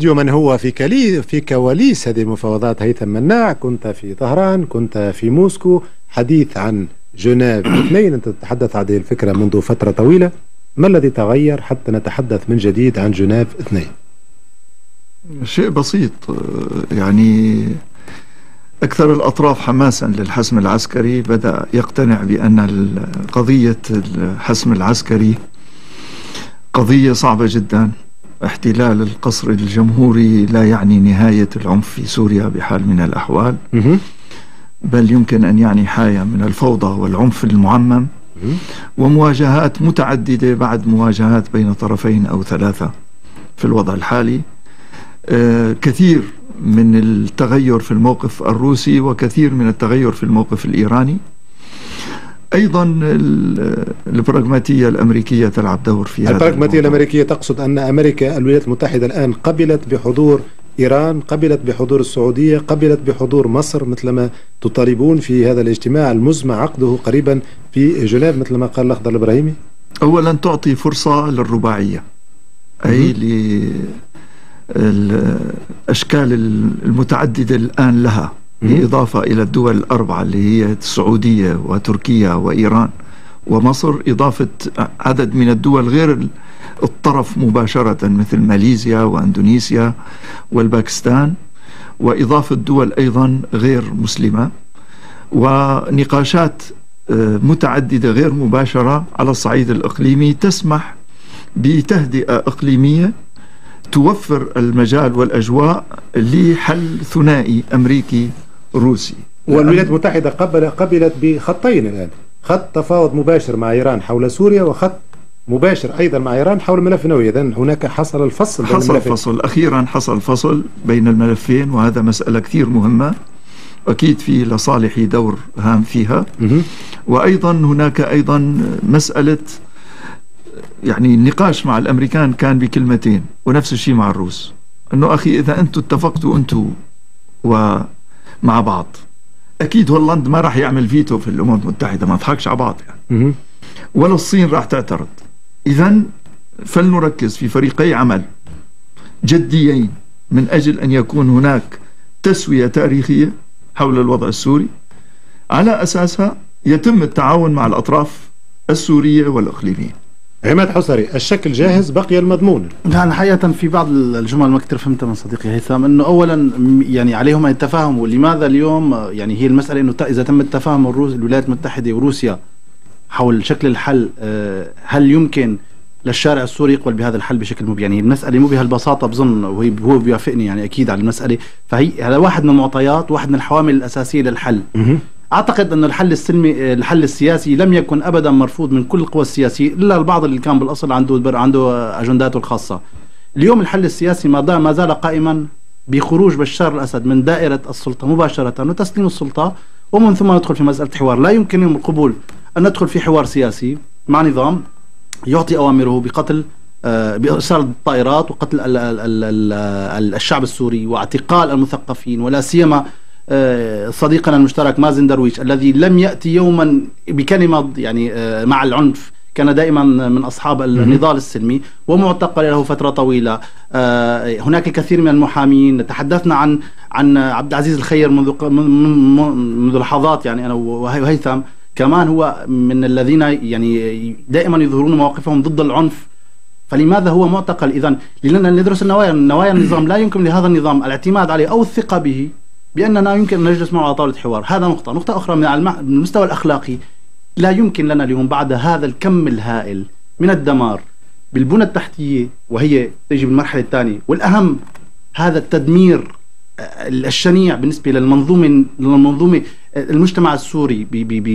من هو في كواليس هذه المفاوضات هيثم مناع، كنت في طهران، كنت في موسكو، حديث عن جنيف 2. أنت تتحدث عن هذه الفكرة منذ فترة طويلة، ما الذي تغير حتى نتحدث من جديد عن جنيف 2؟ شيء بسيط، يعني أكثر الأطراف حماسا للحسم العسكري بدأ يقتنع بأن قضية الحسم العسكري قضية صعبة جدا. احتلال القصر الجمهوري لا يعني نهاية العنف في سوريا بحال من الأحوال، بل يمكن أن يعني حالة من الفوضى والعنف المعمم، ومواجهات متعددة بعد مواجهات بين طرفين أو ثلاثة في الوضع الحالي. كثير من التغير في الموقف الروسي وكثير من التغير في الموقف الإيراني. أيضا البراغماتية الأمريكية تلعب دور في هذا. البراغماتية الأمريكية تقصد أن أمريكا الولايات المتحدة الآن قبلت بحضور إيران، قبلت بحضور السعودية، قبلت بحضور مصر مثلما تطالبون في هذا الاجتماع المزمع عقده قريبا في جنيف مثل ما قال الأخضر الإبراهيمي؟ أولا تعطي فرصة للرباعية، أي الأشكال المتعددة الآن لها، إضافة إلى الدول الأربعة اللي هي السعودية وتركيا وإيران ومصر، إضافة عدد من الدول غير الطرف مباشرة مثل ماليزيا وأندونيسيا والباكستان، وإضافة دول أيضا غير مسلمة، ونقاشات متعددة غير مباشرة على الصعيد الإقليمي تسمح بتهدئة إقليمية توفر المجال والأجواء لحل ثنائي أمريكي روسي. والولايات المتحدة قبلت بخطين الآن، خط تفاوض مباشر مع إيران حول سوريا، وخط مباشر أيضا مع إيران حول الملف النووي. إذن هناك حصل الفصل بين الملفين. أخيرا حصل فصل بين الملفين، وهذا مسألة كثير مهمة، أكيد في لصالحي دور هام فيها. وأيضا هناك أيضا مسألة، يعني النقاش مع الأمريكان كان بكلمتين، ونفس الشيء مع الروس، أنه أخي إذا أنتوا اتفقتوا أنتوا ومع بعض، أكيد هولندا ما راح يعمل فيتو في الأمم المتحدة، ما نضحكش على بعض يعني، ولا الصين راح تعترض. إذن فلنركز في فريقي عمل جديين من أجل أن يكون هناك تسوية تاريخية حول الوضع السوري، على أساسها يتم التعاون مع الأطراف السورية والإقليمية. عماد حصري، الشكل جاهز، بقي المضمون. يعني حقيقة في بعض الجمل ما كتير فهمتها من صديقي هيثم، انه اولا يعني عليهم ان يتفاهموا لماذا اليوم، يعني هي المسألة انه اذا تم التفاهم الولايات المتحدة وروسيا حول شكل الحل، هل يمكن للشارع السوري يقبل بهذا الحل بشكل يعني المسألة مو بهالبساطة بظن، وهو بيوافقني يعني اكيد على المسألة. فهي هذا واحد من المعطيات، واحد من الحوامل الاساسية للحل. أعتقد أن الحل السلمي، الحل السياسي لم يكن أبدا مرفوض من كل القوى السياسية، إلا البعض اللي كان بالأصل عنده أجنداته الخاصة. اليوم الحل السياسي ما زال قائما بخروج بشار الأسد من دائرة السلطة مباشرة وتسليم السلطة، ومن ثم ندخل في مسألة حوار. لا يمكن القبول أن ندخل في حوار سياسي مع نظام يعطي أوامره بقتل، بإرسال الطائرات وقتل الشعب السوري واعتقال المثقفين، ولا سيما صديقنا المشترك مازن درويش الذي لم يأتي يوما بكلمة يعني مع العنف، كان دائما من أصحاب النضال السلمي ومعتقل له فترة طويلة. هناك الكثير من المحامين، تحدثنا عن عبد العزيز الخير منذ لحظات، يعني أنا وهيثم كمان هو من الذين يعني دائما يظهرون مواقفهم ضد العنف. فلماذا هو معتقل؟ إذن لأننا ندرس نوايا النظام. لا يمكن لهذا النظام الاعتماد عليه أو الثقة به بأننا يمكن أن نجلس معه على طاولة حوار. هذا نقطة أخرى من المستوى الأخلاقي، لا يمكن لنا اليوم بعد هذا الكم الهائل من الدمار بالبنى التحتية، وهي تجي بالمرحلة الثانية والأهم، هذا التدمير الشنيع بالنسبة للمنظومة المجتمع السوري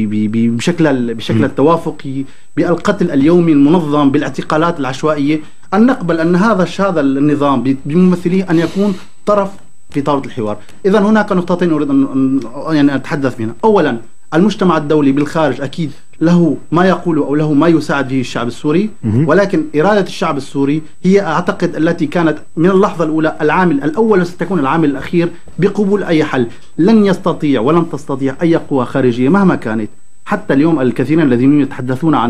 بشكل التوافقي، بالقتل اليومي المنظم، بالاعتقالات العشوائية، أن نقبل أن هذا النظام بممثليه أن يكون طرف في طاولة الحوار. إذن هناك نقطتين أريد أن يعني أتحدث فيها. أولا، المجتمع الدولي بالخارج أكيد له ما يقول أو له ما يساعد به الشعب السوري، ولكن إرادة الشعب السوري هي أعتقد التي كانت من اللحظة الأولى العامل الأول وستكون العامل الأخير بقبول أي حل. لن يستطيع ولن تستطيع أي قوى خارجية مهما كانت، حتى اليوم الكثيرين الذين يتحدثون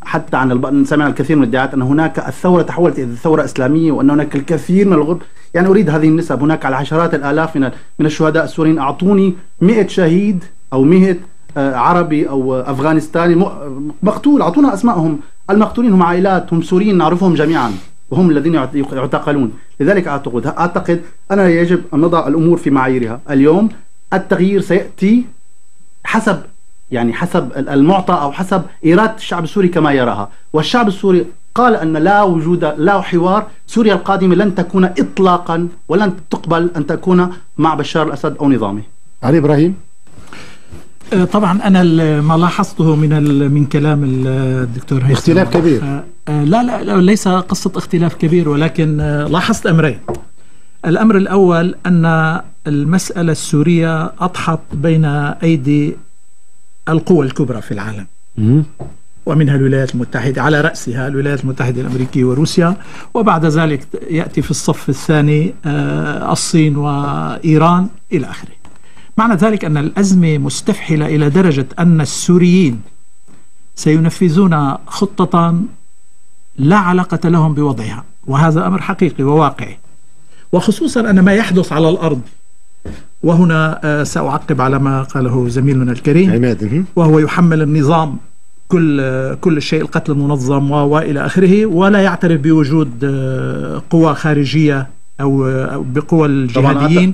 حتى عن سمعنا الكثير من الادعاءات أن هناك الثورة تحولت إلى ثورة إسلامية، وأن هناك الكثير من الغرب. يعني أريد هذه النسب. هناك على عشرات الآلاف من الشهداء السوريين. أعطوني 100 شهيد أو 100 عربي أو أفغانستاني مقتول، أعطونا أسمائهم. المقتولين هم عائلات، هم سوريين نعرفهم جميعا، وهم الذين يعتقلون. لذلك أعتقد أنا يجب أن نضع الأمور في معاييرها. اليوم التغيير سيأتي حسب المعطى أو حسب إرادة الشعب السوري كما يراها. والشعب السوري قال أن لا حوار. سوريا القادمة لن تكون إطلاقا ولن تقبل أن تكون مع بشار الأسد أو نظامه. علي إبراهيم. طبعا أنا ما لاحظته من كلام الدكتور هيثم اختلاف كبير. لا ليس قصة اختلاف كبير، ولكن لاحظت أمرين. الأمر الأول أن المسألة السورية أضحت بين أيدي القوى الكبرى في العالم، ومنها الولايات المتحدة، على رأسها الولايات المتحدة الأمريكية وروسيا، وبعد ذلك يأتي في الصف الثاني الصين وإيران إلى آخره. معنى ذلك أن الأزمة مستفحلة إلى درجة أن السوريين سينفذون خطة لا علاقة لهم بوضعها، وهذا أمر حقيقي وواقعي. وخصوصا أن ما يحدث على الأرض، وهنا سأعقب على ما قاله زميلنا الكريم عماد، وهو يحمل النظام كل شيء، القتل المنظم وإلى آخره، ولا يعترف بوجود قوى خارجية أو بقوى الجهاديين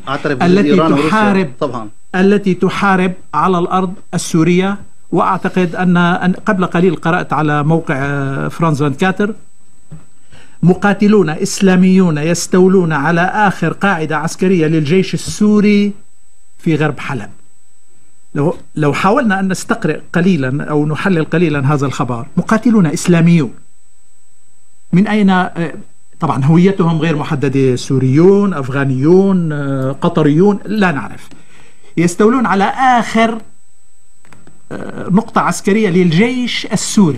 التي تحارب على الأرض السورية. وأعتقد أن قبل قليل قرأت على موقع فرانز فان كاتر: مقاتلون إسلاميون يستولون على آخر قاعدة عسكرية للجيش السوري في غرب حلب. لو حاولنا أن نستقرئ قليلا أو نحلل قليلا هذا الخبر، مقاتلون إسلاميون من أين؟ طبعا هويتهم غير محددة، سوريون، أفغانيون، قطريون، لا نعرف. يستولون على آخر نقطة عسكرية للجيش السوري.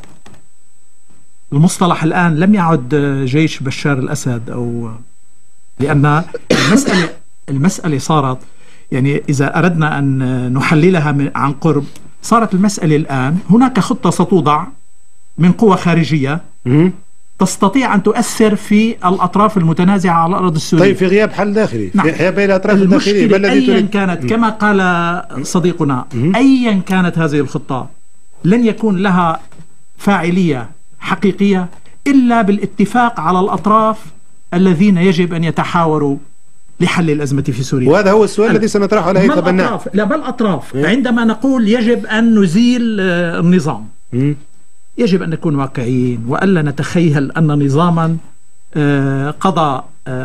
المصطلح الآن لم يعد جيش بشار الأسد، أو لأن المسألة صارت، يعني إذا أردنا أن نحللها عن قرب، صارت المسألة الآن هناك خطة ستوضع من قوى خارجية تستطيع أن تؤثر في الأطراف المتنازعة على الأرض السورية. طيب في غياب حل داخلي، نعم. في غياب الأطراف الداخلية، المشكلة أيا كانت كما قال صديقنا، أيا كانت هذه الخطة لن يكون لها فاعلية حقيقية إلا بالاتفاق على الأطراف الذين يجب أن يتحاوروا لحل الأزمة في سوريا. وهذا هو السؤال الذي سنطرحه على هيثم الناع. لا، بل أطراف. عندما نقول يجب أن نزيل النظام، يجب أن نكون واقعيين، وألا نتخيل أن نظاما قضى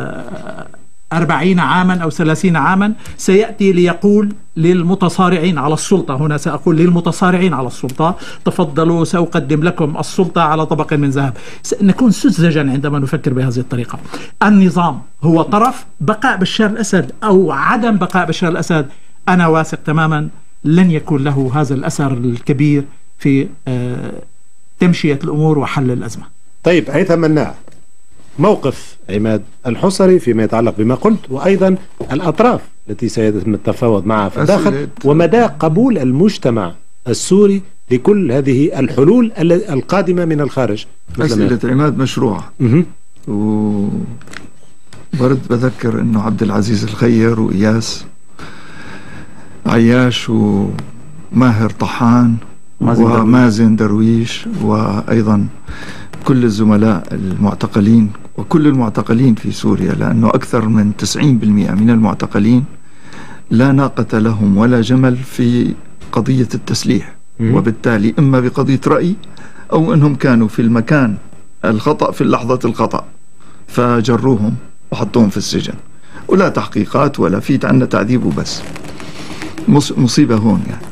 40 عاما أو 30 عاما سيأتي ليقول للمتصارعين على السلطة، هنا سأقول للمتصارعين على السلطة: تفضلوا سأقدم لكم السلطة على طبق من ذهب. نكون سذجا عندما نفكر بهذه الطريقة. النظام هو طرف. بقاء بشار الأسد أو عدم بقاء بشار الأسد، أنا واثق تماما لن يكون له هذا الأثر الكبير في تمشية الأمور وحل الأزمة. طيب هيثم الناع، موقف عماد الحصري فيما يتعلق بما قلت، وأيضا الأطراف التي سيتم التفاوض معها في الداخل، ومدى قبول المجتمع السوري لكل هذه الحلول القادمة من الخارج. أسئلة عماد مشروعة. وبرد بذكر أنه عبد العزيز الخير وإياس عياش وماهر طحان ومازن درويش، وأيضا كل الزملاء المعتقلين وكل المعتقلين في سوريا، لأنه أكثر من 90% من المعتقلين لا ناقة لهم ولا جمل في قضية التسليح، وبالتالي إما بقضية رأي أو أنهم كانوا في المكان الخطأ في اللحظة الخطأ فجروهم وحطوهم في السجن، ولا تحقيقات ولا في عنا تعذيب وبس. مصيبة هون يعني.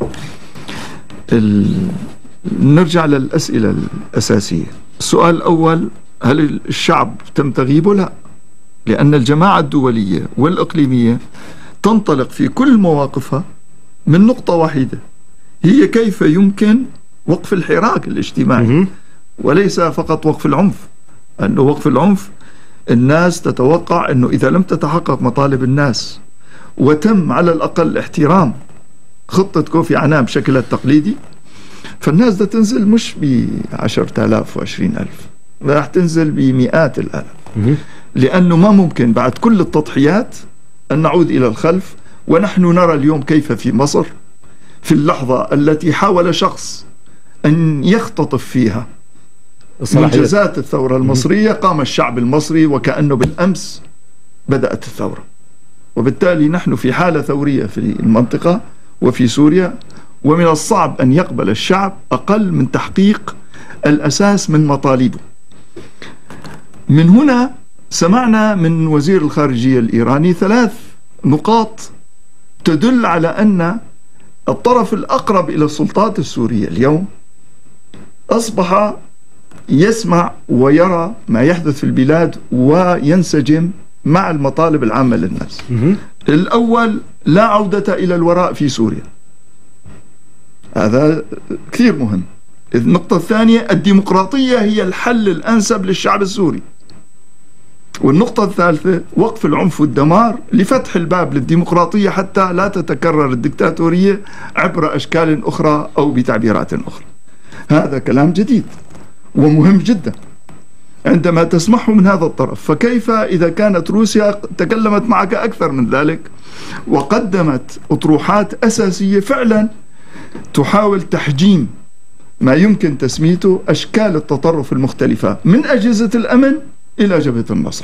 نرجع للأسئلة الأساسية. السؤال الأول: هل الشعب تم تغييبه؟ لا، لأن الجماعة الدولية والإقليمية تنطلق في كل مواقفها من نقطة واحدة، هي كيف يمكن وقف الحراك الاجتماعي، وليس فقط وقف العنف. أنه وقف العنف الناس تتوقع أنه إذا لم تتحقق مطالب الناس وتم على الأقل احترام خطة كوفي عنان بشكلها التقليدي، فالناس بدها تنزل مش ب10,000 و20,000، راح تنزل بمئات الآلاف، لأنه ما ممكن بعد كل التضحيات أن نعود إلى الخلف. ونحن نرى اليوم كيف في مصر في اللحظة التي حاول شخص أن يختطف فيها منجزات الثورة المصرية، قام الشعب المصري وكأنه بالأمس بدأت الثورة. وبالتالي نحن في حالة ثورية في المنطقة وفي سوريا، ومن الصعب أن يقبل الشعب أقل من تحقيق الأساس من مطالبه. من هنا سمعنا من وزير الخارجية الإيراني 3 نقاط تدل على أن الطرف الأقرب إلى السلطات السورية اليوم أصبح يسمع ويرى ما يحدث في البلاد وينسجم مع المطالب العامة للناس. الأول، لا عودة إلى الوراء في سوريا، هذا كثير مهم. النقطة الثانية، الديمقراطية هي الحل الأنسب للشعب السوري. والنقطة الثالثة، وقف العنف والدمار لفتح الباب للديمقراطية حتى لا تتكرر الدكتاتورية عبر أشكال أخرى أو بتعبيرات أخرى. هذا كلام جديد ومهم جدا عندما تسمعه من هذا الطرف. فكيف إذا كانت روسيا تكلمت معك أكثر من ذلك وقدمت أطروحات أساسية فعلا تحاول تحجيم ما يمكن تسميته أشكال التطرف المختلفة من أجهزة الأمن إلى جبهة النصر.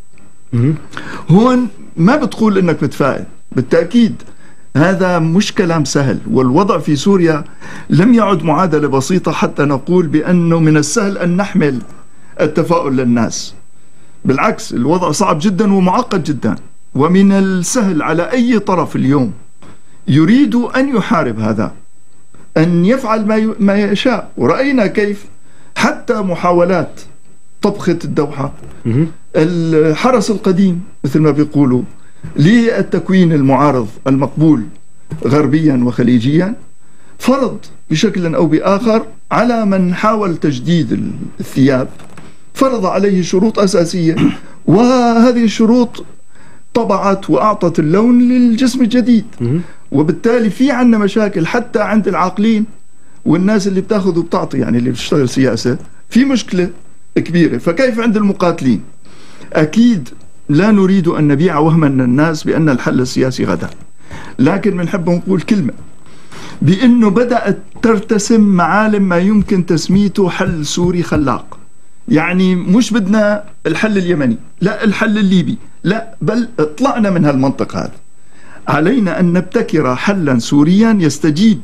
هون ما بتقول إنك متفائل، بالتأكيد هذا مش كلام سهل، والوضع في سوريا لم يعد معادلة بسيطة حتى نقول بأنه من السهل أن نحمل التفاؤل للناس. بالعكس، الوضع صعب جدا ومعقد جدا، ومن السهل على أي طرف اليوم يريد أن يحارب هذا أن يفعل ما يشاء. ورأينا كيف حتى محاولات طبخة الدوحة، الحرس القديم مثل ما بيقولوا للتكوين المعارض المقبول غربيا وخليجيا، فرض بشكل أو بآخر على من حاول تجديد الثياب، فرض عليه شروط أساسية، وهذه الشروط طبعت وأعطت اللون للجسم الجديد. وبالتالي في عنا مشاكل حتى عند العاقلين والناس اللي بتاخذ وبتعطي، يعني اللي بتشتغل سياسة، في مشكلة كبيرة. فكيف عند المقاتلين؟ أكيد لا نريد أن نبيع وهما للناس بأن الحل السياسي غدا، لكن بنحب نقول كلمة بأنه بدأت ترتسم معالم ما يمكن تسميته حل سوري خلاق. يعني مش بدنا الحل اليمني، لا الحل الليبي، لا، بل اطلعنا من هالمنطقة هذا. علينا أن نبتكر حلا سوريا يستجيب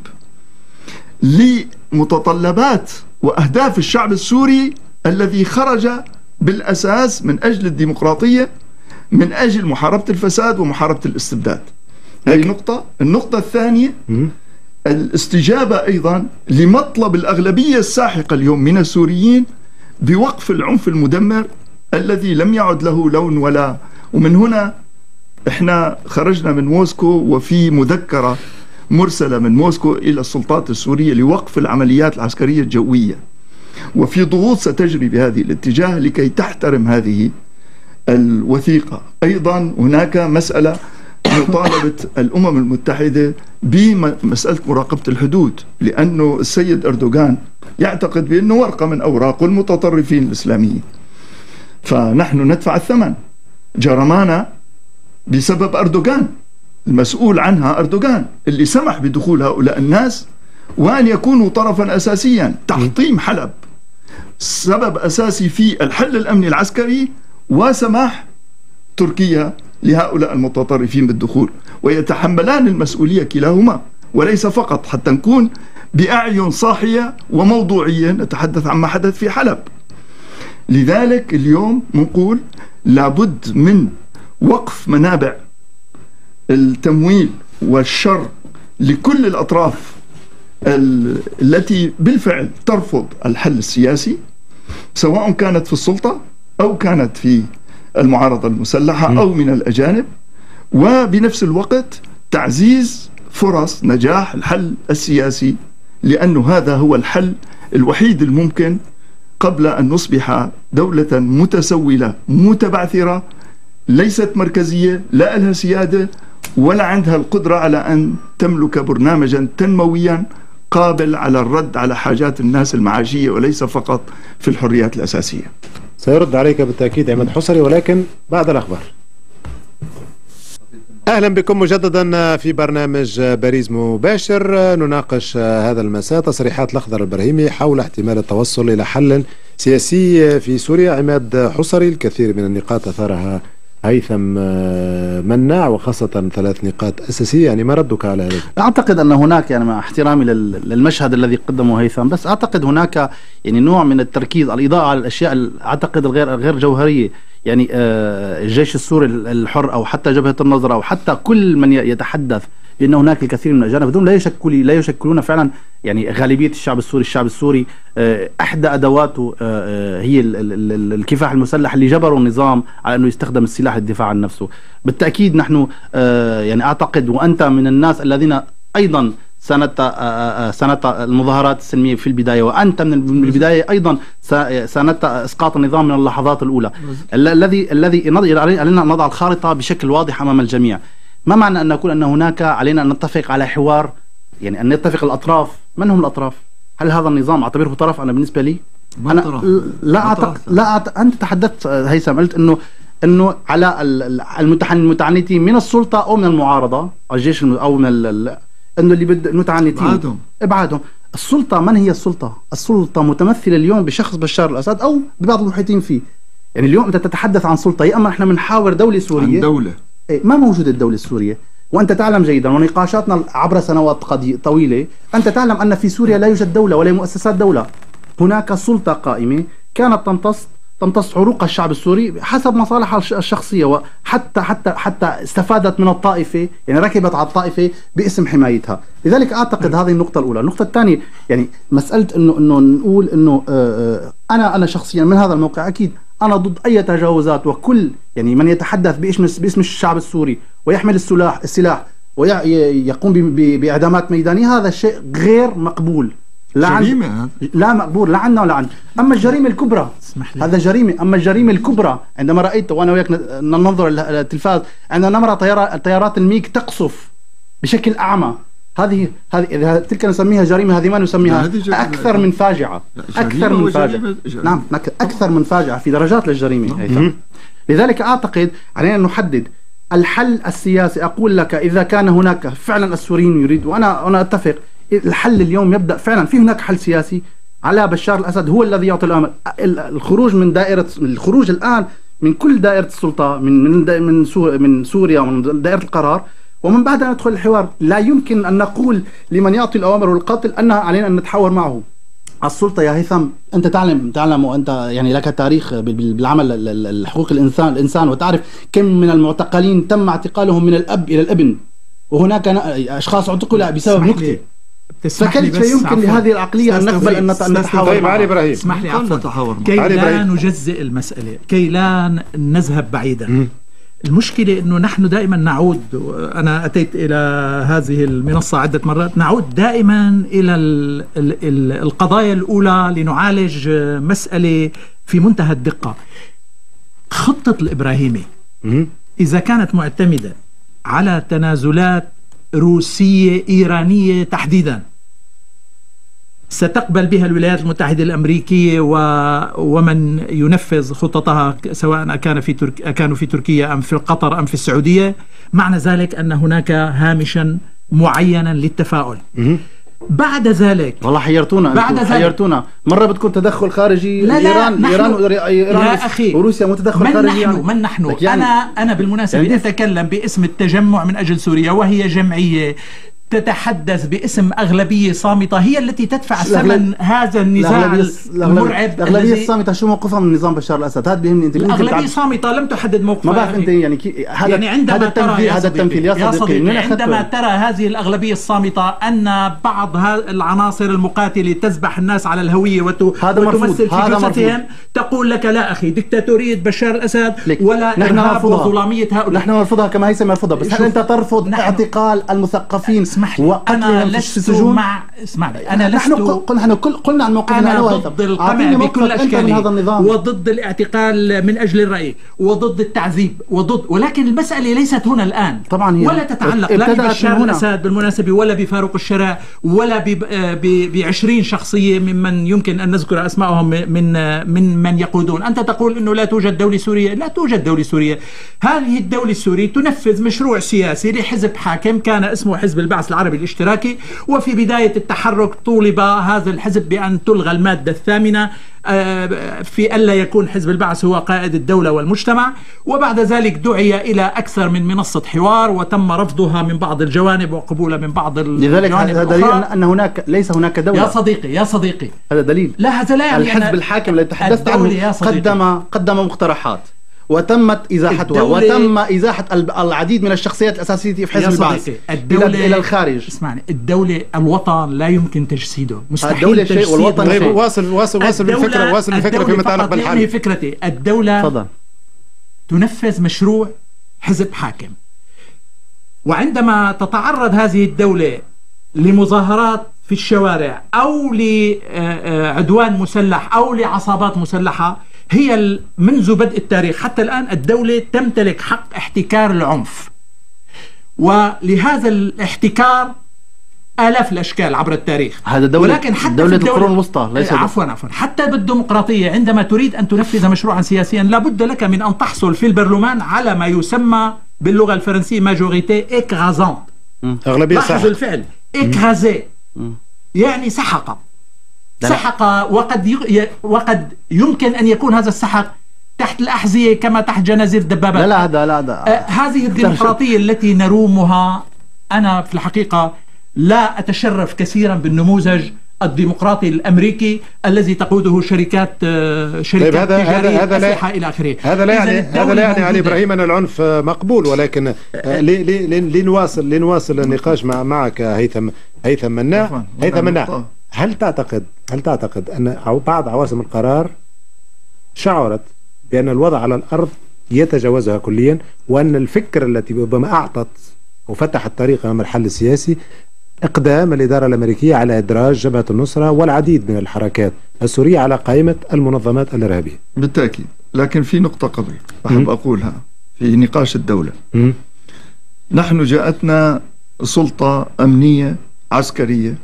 لمتطلبات وأهداف الشعب السوري الذي خرج بالأساس من أجل الديمقراطية، من أجل محاربة الفساد ومحاربة الاستبداد. هذه نقطة. النقطة الثانية، الاستجابة أيضا لمطلب الأغلبية الساحقة اليوم من السوريين بوقف العنف المدمر الذي لم يعد له لون ولا. ومن هنا احنا خرجنا من موسكو وفي مذكرة مرسلة من موسكو إلى السلطات السورية لوقف العمليات العسكرية الجوية، وفي ضغوط ستجري بهذه الاتجاه لكي تحترم هذه الوثيقة. أيضا هناك مسألة مطالبة الأمم المتحدة بمسألة مراقبة الحدود، لأنه السيد أردوغان يعتقد بأنه ورقة من أوراق المتطرفين الإسلاميين، فنحن ندفع الثمن جرمانا بسبب أردوغان، المسؤول عنها أردوغان اللي سمح بدخول هؤلاء الناس وأن يكونوا طرفا أساسيا. تحطيم حلب سبب أساسي في الحل الأمني العسكري، وسماح تركيا لهؤلاء المتطرفين بالدخول، ويتحملان المسؤولية كلاهما، وليس فقط، حتى نكون بأعين صاحية وموضوعية نتحدث عما حدث في حلب. لذلك اليوم نقول لابد من وقف منابع التمويل والشر لكل الأطراف التي بالفعل ترفض الحل السياسي، سواء كانت في السلطة أو كانت في المعارضة المسلحة أو من الأجانب، وبنفس الوقت تعزيز فرص نجاح الحل السياسي، لأنه هذا هو الحل الوحيد الممكن قبل أن نصبح دولة متسولة متبعثرة ليست مركزية، لا لها سيادة ولا عندها القدرة على أن تملك برنامجا تنمويا قابل على الرد على حاجات الناس المعاشية وليس فقط في الحريات الأساسية. سيرد عليك بالتأكيد عماد حصري، ولكن بعد الأخبار. أهلا بكم مجددا في برنامج باريس مباشر. نناقش هذا المساء تصريحات الأخضر البراهيمي حول احتمال التوصل إلى حل سياسي في سوريا. عماد حصري، الكثير من النقاط أثارها هيثم مناع، وخاصة 3 نقاط أساسية، يعني ما ردك على هذا؟ أعتقد أن هناك، يعني مع احترامي للمشهد الذي قدمه هيثم، بس أعتقد هناك يعني نوع من التركيز، الإضاءة على الأشياء أعتقد الغير جوهرية. يعني الجيش السوري الحر أو حتى جبهة النظرة أو حتى كل من يتحدث بأن هناك الكثير من الأجانب بدون لا يشكلون فعلا يعني غالبية الشعب السوري. الشعب السوري أحدى أدواته هي الكفاح المسلح اللي جبروا النظام على أنه يستخدم السلاح للدفاع عن نفسه. بالتأكيد نحن يعني أعتقد، وأنت من الناس الذين أيضا سنة المظاهرات السلمية في البداية، وأنت من البداية أيضا سنة إسقاط النظام من اللحظات الأولى، الذي علينا أن نضع الخارطة بشكل واضح أمام الجميع. ما معنى أن نقول أن هناك علينا أن نتفق على حوار، يعني أن نتفق الأطراف. من هم الأطراف؟ هل هذا النظام أعتبره طرف؟ أنا بالنسبة لي أنا أنت تحدثت هيثم، قلت أنه على المتعنتين من السلطة أو من المعارضة، الجيش أو من أنه اللي المتعنتين ابعادهم. السلطة، من هي السلطة؟ السلطة متمثلة اليوم بشخص بشار الأسد أو ببعض المحيطين فيه. يعني اليوم أنت تتحدث عن سلطة، يا أما إحنا بنحاور دولة سورية، دولة ما موجودة الدولة السورية. وأنت تعلم جيدا، ونقاشاتنا عبر سنوات طويلة، أنت تعلم أن في سوريا لا يوجد دولة ولا مؤسسات دولة. هناك سلطة قائمة كانت تمتص عروق الشعب السوري حسب مصالحها الشخصية، وحتى استفادت من الطائفة، يعني ركبت على الطائفة باسم حمايتها. لذلك أعتقد هذه النقطة الأولى. النقطة الثانية، يعني مسألة إنه نقول إنه أنا شخصيا من هذا الموقع أكيد أنا ضد أي تجاوزات، وكل يعني من يتحدث باسم الشعب السوري ويحمل السلاح ويقوم بإعدامات ميدانية، هذا الشيء غير مقبول. لا مقبول، لا عنا ولا عنا. أما الجريمة الكبرى، هذا جريمة. أما الجريمة الكبرى عندما رأيت وأنا وياك ننظر التلفاز، عندما نرى طيارات الميك تقصف بشكل أعمى، هذه تلك نسميها جريمة، هذه ما نسميها أكثر من فاجعة. نعم، أكثر من فاجعة، في درجات للجريمة. لذلك أعتقد علينا أن نحدد الحل السياسي. أقول لك إذا كان هناك فعلا السوريين يريد، وأنا أتفق، الحل اليوم يبدأ فعلا في هناك حل سياسي على بشار الأسد، هو الذي يعطي الأمل. الخروج الآن من كل دائرة السلطة، من سوريا ومن دائرة القرار، ومن بعدها ندخل الحوار. لا يمكن أن نقول لمن يعطي الأوامر والقاتل أن علينا أن نتحاور معه. السلطة يا هيثم، أنت تعلم وأنت يعني لك تاريخ بالعمل الحقوق الإنسان، وتعرف كم من المعتقلين تم اعتقالهم من الأب إلى الابن، وهناك أشخاص اعتقلوا بسبب نكتة. فكيف يمكن لهذه العقلية أن نقبل أن نتحاور؟ طيب علي إبراهيم، اسمح لي كي لا نجزئ المسألة، كي لا نذهب بعيدا. المشكلة أنه نحن دائما نعود، أنا أتيت إلى هذه المنصة عدة مرات، نعود دائما إلى القضايا الأولى لنعالج مسألة في منتهى الدقة. خطة الإبراهيمي إذا كانت معتمدة على تنازلات روسية إيرانية تحديدا، ستقبل بها الولايات المتحدة الأمريكية ومن ينفذ خططها، سواء كانوا في تركيا أم في قطر أم في السعودية. معنى ذلك أن هناك هامشا معينا للتفاؤل. بعد ذلك والله حيرتونا مرة بتكون تدخل خارجي. لا إيران وروسيا متدخل خارجي. من نحن يعني أنا بالمناسبة يعني أتكلم باسم التجمع من أجل سوريا، وهي جمعية تتحدث باسم أغلبية صامتة هي التي تدفع ثمن هذا النزاع المرعب. الأغلبية الصامتة شو موقفها من نظام بشار الأسد؟ هذا بيهمني. أنت الأغلبية صامتة لم تحدد موقفها. ما بعرف أنت يعني عندما ترى هذا التمثيل يا صديقي، عندما ترى هذه الأغلبية الصامتة أن بعض العناصر المقاتلة تذبح الناس على الهوية وتمثل في جثثهم، تقول لك لا أخي، دكتاتورية بشار الأسد ولا إرهاب وظلامية هؤلاء. نحن نرفضها كما هيثم يرفضها، بس هل أنت ترفض اعتقال المثقفين اسمح لي، أنا لست مع، اسمعني، أنا لست، قلنا عن موقفنا أنا ضد القمع بكل أشكاله وضد الاعتقال من أجل الرأي وضد التعذيب ولكن المسألة ليست هنا الآن طبعا، ولا تتعلق لا ببشار الأسد بالمناسبة ولا بفاروق الشراء ولا ب20 شخصية ممن يمكن أن نذكر أسمائهم من يقودون. أنت تقول أنه لا توجد دولة سورية، لا توجد دولة سورية. هذه الدولة السورية تنفذ مشروع سياسي لحزب حاكم كان اسمه حزب البعث العربي الاشتراكي، وفي بداية التحرك طولب هذا الحزب بأن تلغى المادة الثامنة في ألا يكون حزب البعث هو قائد الدولة والمجتمع، وبعد ذلك دعي إلى أكثر من منصة حوار وتم رفضها من بعض الجوانب وقبولها من بعض الجوانب. لذلك هذا دليل أن ليس هناك دولة. يا صديقي هذا دليل. لا، هذا لا يعني الحزب الحاكم الذي تحدثت عنه قدم مقترحات وتمت إزاحتها وتم إزاحة العديد من الشخصيات الأساسية في حزب البعث إلى الخارج. اسمعني، الوطن لا يمكن تجسيده، مستحيل الدولة شيء والوطن شيء. واصل بالفكرة فيما يتعلق بالحل. فكرتي الدولة فضل. تنفذ مشروع حزب حاكم، وعندما تتعرض هذه الدولة لمظاهرات في الشوارع أو لعدوان مسلح أو لعصابات مسلحة، هي منذ بدء التاريخ حتى الآن الدولة تمتلك حق احتكار العنف، ولهذا الاحتكار آلاف الأشكال عبر التاريخ. هذا ولكن حتى دولة القرون الوسطى ليس عفوا حتى بالديمقراطية عندما تريد أن تنفذ مشروعا سياسيا لابد لك من أن تحصل في البرلمان على ما يسمى باللغة الفرنسية ماجوريتي إكرازانت، أغلبية لاحظوا الفعل إكرازي يعني سحق. وقد يمكن أن يكون هذا السحق تحت الأحذية كما تحت جنازير دبابات. لا هذه الديمقراطية التي نرومها، أنا في الحقيقة لا أتشرف كثيرا بالنموذج الديمقراطي الأمريكي الذي تقوده شركات تجارية أسلحة إلى آخره. هذا لا يعني علي إبراهيم أن العنف مقبول، ولكن لنواصل النقاش معك هيثم مناع. هل تعتقد أن بعض عوازم القرار شعرت بأن الوضع على الأرض يتجاوزها كليا، وأن الفكرة التي ربما أعطت وفتحت الطريق أمام الحل السياسي إقدام الإدارة الأمريكية على إدراج جبهة النصرة والعديد من الحركات السورية على قائمة المنظمات الإرهابية؟ بالتأكيد، لكن في نقطة قبل أحب أقولها في نقاش الدولة. نحن جاءتنا سلطة أمنية عسكرية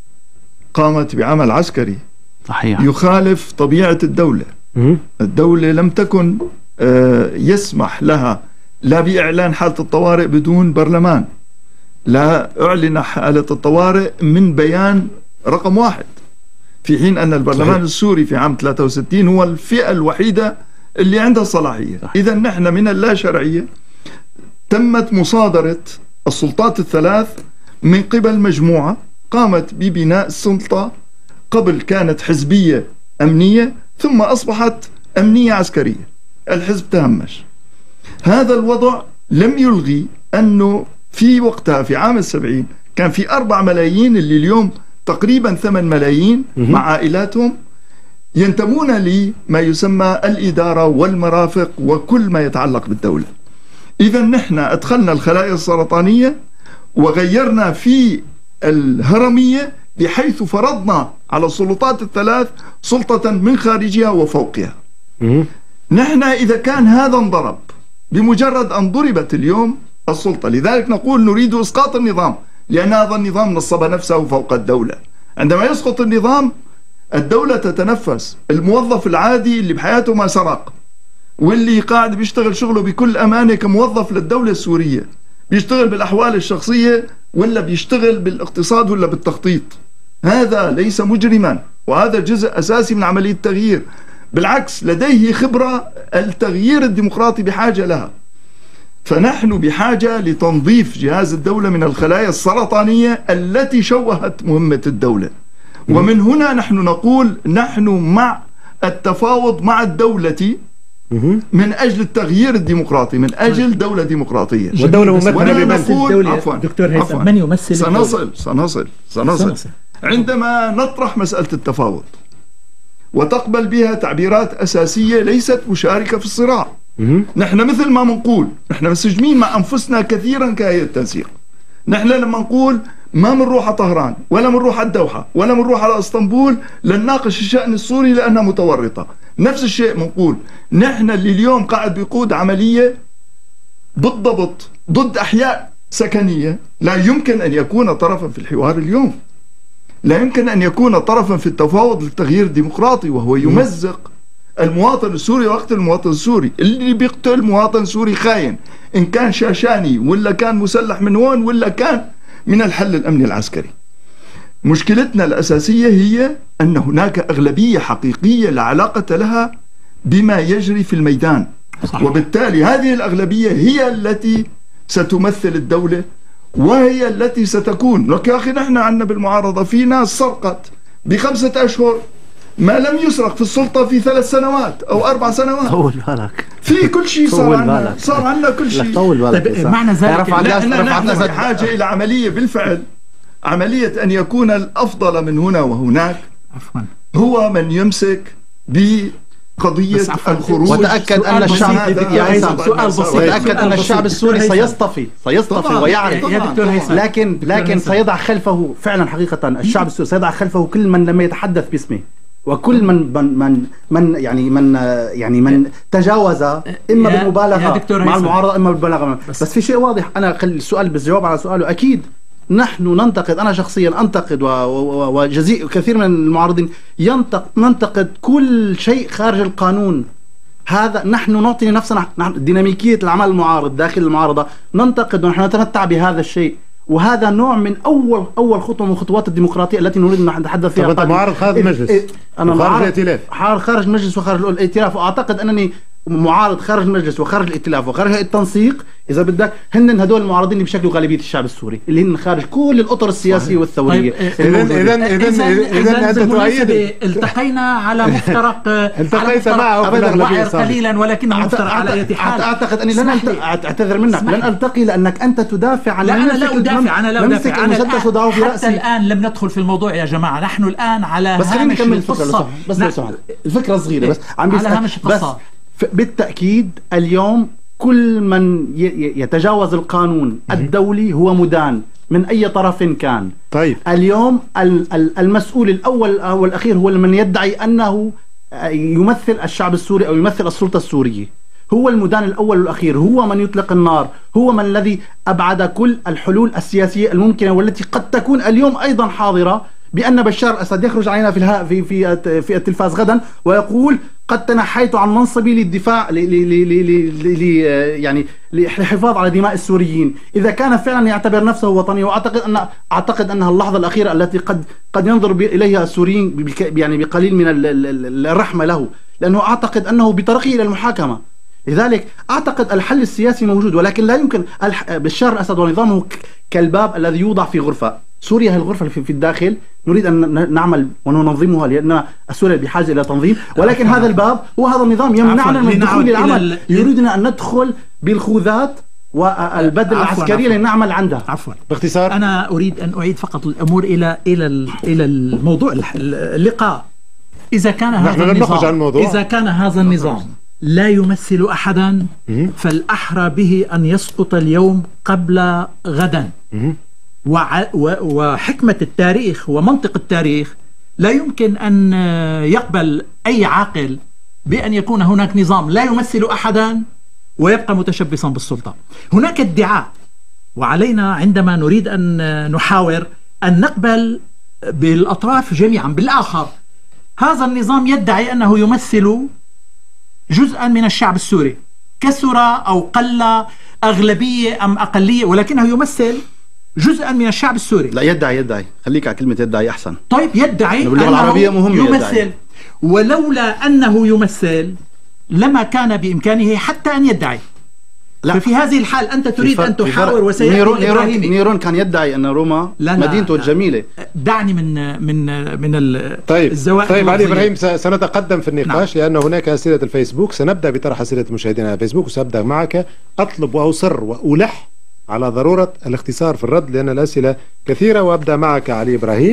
قامت بعمل عسكري صحيح يخالف طبيعة الدولة. الدولة لم تكن يسمح لها لا بإعلان حالة الطوارئ بدون برلمان، لا أعلن حالة الطوارئ من بيان رقم 1، في حين أن البرلمان السوري في عام 63 هو الفئة الوحيدة اللي عندها الصلاحية. إذا نحن من اللا شرعية تمت مصادرة السلطات الثلاث من قبل مجموعة قامت ببناء السلطة. قبل كانت حزبية أمنية ثم أصبحت أمنية عسكرية، الحزب تهمش. هذا الوضع لم يلغي أنه في وقتها في عام 70 كان في 4 ملايين اللي اليوم تقريبا 8 ملايين مع عائلاتهم ينتمون لما يسمى الإدارة والمرافق وكل ما يتعلق بالدولة. إذا نحن أدخلنا الخلايا السرطانية وغيرنا في الهرمية بحيث فرضنا على السلطات الثلاث سلطة من خارجها وفوقها. نحن إذا كان هذا انضرب بمجرد أن ضربت اليوم السلطة، لذلك نقول نريد إسقاط النظام، لأن هذا النظام نصب نفسه فوق الدولة. عندما يسقط النظام الدولة تتنفس. الموظف العادي اللي بحياته ما سرق واللي قاعد بيشتغل شغله بكل أمانة كموظف للدولة السورية، بيشتغل بالأحوال الشخصية ولا بيشتغل بالاقتصاد ولا بالتخطيط، هذا ليس مجرما، وهذا جزء أساسي من عملية التغيير. بالعكس لديه خبرة التغيير الديمقراطي بحاجة لها. فنحن بحاجة لتنظيف جهاز الدولة من الخلايا السرطانية التي شوهت مهمة الدولة. ومن هنا نحن نقول نحن مع التفاوض مع الدولة من أجل التغيير الديمقراطي، من أجل دولة ديمقراطية. والدولة ممثلة بمن؟ دكتور هيثم، من يمثل؟ سنصل عندما نطرح مسألة التفاوض وتقبل بها تعبيرات أساسية ليست مشاركة في الصراع. نحن مثل ما منقول نحن مسجمين مع أنفسنا كثيرا كهيئة التنسيق. نحن لما نقول ما بنروح على طهران ولا بنروح على الدوحة ولا بنروح على اسطنبول لنناقش الشأن السوري لأنها متورطة. نفس الشيء بنقول نحن اللي اليوم قاعد بيقود عملية بالضبط ضد أحياء سكنية لا يمكن أن يكون طرفا في الحوار اليوم، لا يمكن أن يكون طرفا في التفاوض للتغيير الديمقراطي، وهو يمزق المواطن السوري ويقتل المواطن السوري. اللي بيقتل مواطن سوري خاين، إن كان شاشاني ولا كان مسلح من هون ولا كان من الحل الأمني العسكري. مشكلتنا الأساسية هي أن هناك أغلبية حقيقية لا علاقة لها بما يجري في الميدان، وبالتالي هذه الأغلبية هي التي ستمثل الدولة وهي التي ستكون. لك يا أخي نحن عندنا بالمعارضة في ناس سرقت ب5 أشهر ما لم يسرق في السلطة في 3 سنوات أو 4 سنوات. طول بالك، في كل شيء صار عندنا كل شيء. طول بالك. طيب معنى ذلك نحن بحاجة إلى عملية بالفعل، عملية أن يكون الأفضل من هنا وهناك عفوا هو من يمسك بقضية الخروج. وتأكد أن الشعب وتأكد أن الشعب السوري سيصطفي ويعرف. لكن سيضع خلفه فعلا حقيقة الشعب السوري سيضع خلفه كل من لم يتحدث باسمه، وكل من تجاوز إما بالمبالغة مع المعارضة إما بالمبالغة. بس في شيء واضح، أنا السؤال بس جواب على سؤاله. أكيد نحن ننتقد، أنا شخصيا أنتقد وكثير من المعارضين ننتقد كل شيء خارج القانون. هذا نحن نعطي نفسنا ديناميكية العمل المعارض داخل المعارضة، ننتقد ونحن نتمتع بهذا الشيء، وهذا نوع من أول خطوة من خطوات الديمقراطية التي نريد أن نتحدث فيها. طب أنت معارض خارج المجلس، أنا معارض الائتلاف، خارج المجلس وخارج الائتلاف، وأعتقد أنني معارض خارج المجلس وخارج الائتلاف وخارج التنسيق إذا بدك. هن هدول المعارضين اللي بيشكلوا غالبية الشعب السوري اللي هن خارج كل الأطر السياسية والثورية. إذا أنت تؤيد. التقينا على مفترق التقيت معه قليلا ولكنه مفترق على أي حال. أعتقد أني لن أعتذر منك، لن ألتقي لأنك أنت تدافع عن. لا أنا لا أدافع، أنا لا أدافع. حتى الآن لم ندخل في الموضوع يا جماعة، نحن الآن على هامش القصة. بس الفكرة صغيرة بس على هامش القصة. بالتأكيد اليوم كل من يتجاوز القانون الدولي هو مدان من أي طرف كان. طيب اليوم المسؤول الأول والأخير هو من يدعي أنه يمثل الشعب السوري أو يمثل السلطة السورية، هو المدان الأول والأخير، هو من يطلق النار، هو من الذي أبعد كل الحلول السياسية الممكنة والتي قد تكون اليوم أيضا حاضرة، بأن بشار الأسد يخرج علينا في التلفاز غدا ويقول قد تنحيت عن منصبي للدفاع للحفاظ على دماء السوريين. إذا كان فعلا يعتبر نفسه وطني، وأعتقد أنها اللحظة الأخيرة التي قد ينظر إليها السوريين بقليل من الرحمة له، لأنه أعتقد أنه بطريقه إلى المحاكمة. لذلك أعتقد الحل السياسي موجود، ولكن لا يمكن بشار الأسد ونظامه كالباب الذي يوضع في غرفة. سوريا هي الغرفة في الداخل، نريد أن نعمل وننظمها لأن سوريا بحاجة إلى تنظيم، ولكن هذا الباب وهذا النظام يمنعنا من الدخول للعمل. يريدنا أن ندخل بالخوذات والبدل العسكرية لنعمل عندها. عفوا باختصار أنا أريد أن أعيد فقط الأمور إلى الموضوع اللقاء. إذا كان هذا النظام لا يمثل أحدا، فالأحرى به أن يسقط اليوم قبل غدا. وحكمة التاريخ ومنطق التاريخ لا يمكن أن يقبل أي عاقل بأن يكون هناك نظام لا يمثل أحدا ويبقى متشبثا بالسلطة. هناك ادعاء، وعلينا عندما نريد أن نحاور أن نقبل بالأطراف جميعا. بالآخر هذا النظام يدعي أنه يمثل جزءا من الشعب السوري، كثر أو قل، أغلبية أم أقلية، ولكنه يمثل جزءا من الشعب السوري. لا يدعي، خليك على كلمة يدعي أحسن. طيب يدعي باللغة العربية مهم يمثل يدعي. ولولا أنه يمثل لما كان بإمكانه حتى أن يدعي. لا. ففي هذه الحال أنت تريد أن تحاور وسيأتي إبراهيمي. نيرون كان يدعي أن روما مدينته الجميلة. دعني من الزوائد. طيب علي إبراهيم، سنتقدم في النقاش لأن هناك أسئلة الفيسبوك. سنبدأ بطرح أسئلة مشاهدينا على فيسبوك، وسأبدأ معك. أطلب وأصر وألح على ضرورة الاختصار في الرد لأن الأسئلة كثيرة، وأبدأ معك علي إبراهيم.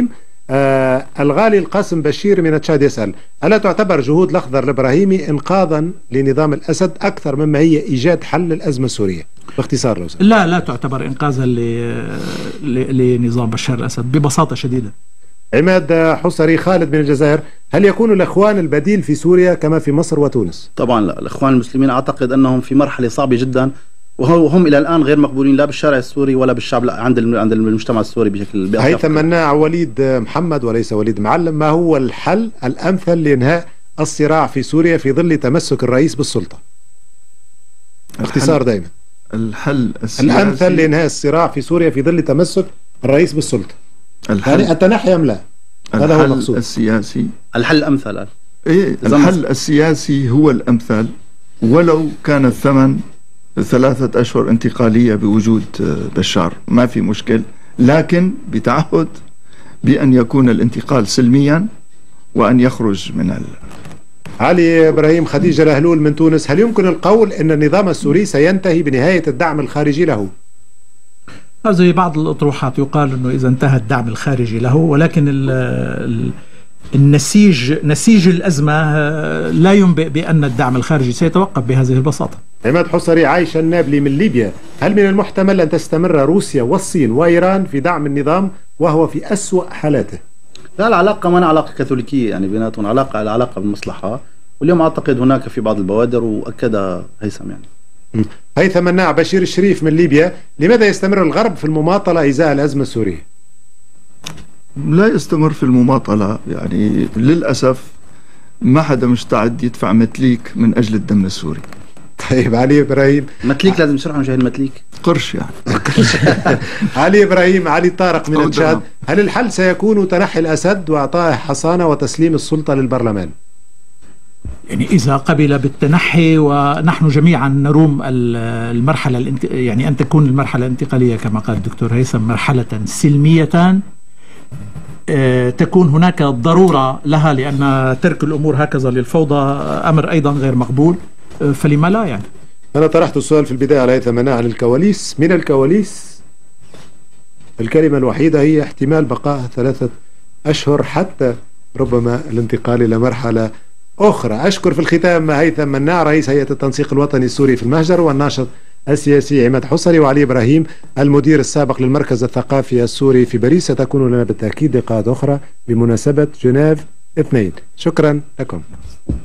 الغالي القاسم بشير من تشاد يسأل: ألا تعتبر جهود الأخضر الإبراهيمي إنقاذا لنظام الأسد أكثر مما هي إيجاد حل للأزمة السورية؟ باختصار لو سمحت. لا تعتبر إنقاذا لنظام بشار الأسد ببساطة شديدة. عماد حصري خالد من الجزائر: هل يكون الإخوان البديل في سوريا كما في مصر وتونس؟ طبعا لا، الإخوان المسلمين أعتقد أنهم في مرحلة صعبة جدا، وهم إلى الآن غير مقبولين لا بالشارع السوري ولا بالشعب عند المجتمع السوري بشكل هيثم مناع وليد محمد وليس وليد معلم: ما هو الحل الأمثل لإنهاء الصراع في سوريا في ظل تمسك الرئيس بالسلطة؟ باختصار دائما. الحل الأمثل لإنهاء الصراع في سوريا في ظل تمسك الرئيس بالسلطة. يعني التنحي أم لا؟ هذا هو المقصود. السياسي الحل الأمثل. الحل السياسي هو الأمثل، ولو كان الثمن 3 أشهر انتقالية بوجود بشار ما في مشكل، لكن بتعهد بأن يكون الانتقال سلميا وأن يخرج من علي إبراهيم خديجة الأهلول من تونس: هل يمكن القول أن النظام السوري سينتهي بنهاية الدعم الخارجي له؟ زي بعض الأطروحات يقال أنه إذا انتهى الدعم الخارجي له، ولكن نسيج الأزمة لا ينبئ بأن الدعم الخارجي سيتوقف بهذه البساطة. عماد حصري عايشة النابلي من ليبيا: هل من المحتمل أن تستمر روسيا والصين وإيران في دعم النظام وهو في أسوأ حالاته؟ لا، العلاقة ما علاقة كاثوليكية، يعني بيناتهم علاقة بالمصلحة، واليوم أعتقد هناك في بعض البوادر وأكدها هيثم. يعني هيثم مناع بشير الشريف من ليبيا: لماذا يستمر الغرب في المماطلة إزاء الأزمة السورية؟ لا يستمر في المماطلة، يعني للأسف ما حدا مستعد يدفع متليك من أجل الدم السوري. طيب علي إبراهيم متليك لازم يشرحوا مشاهد المتليك قرش يعني. علي إبراهيم علي طارق من تشاد: هل الحل سيكون تنحي الأسد وإعطائه حصانة وتسليم السلطة للبرلمان؟ يعني إذا قبل بالتنحي، ونحن جميعا نروم المرحلة يعني أن تكون المرحلة الانتقالية كما قال الدكتور هيثم مرحلة سلمية تكون هناك ضرورة لها، لأن ترك الأمور هكذا للفوضى أمر أيضا غير مقبول، فلما لا؟ يعني أنا طرحت السؤال في البداية على هيثم مناع عن الكواليس. من الكواليس الكلمة الوحيدة هي احتمال بقاء 3 أشهر حتى ربما الانتقال إلى مرحلة أخرى. أشكر في الختام هيثم مناع رئيس هيئة التنسيق الوطني السوري في المهجر، والناشط السياسي عماد حصري، وعلي إبراهيم المدير السابق للمركز الثقافي السوري في باريس. ستكون لنا بالتأكيد لقاءات أخرى بمناسبة جنيف 2. شكرا لكم.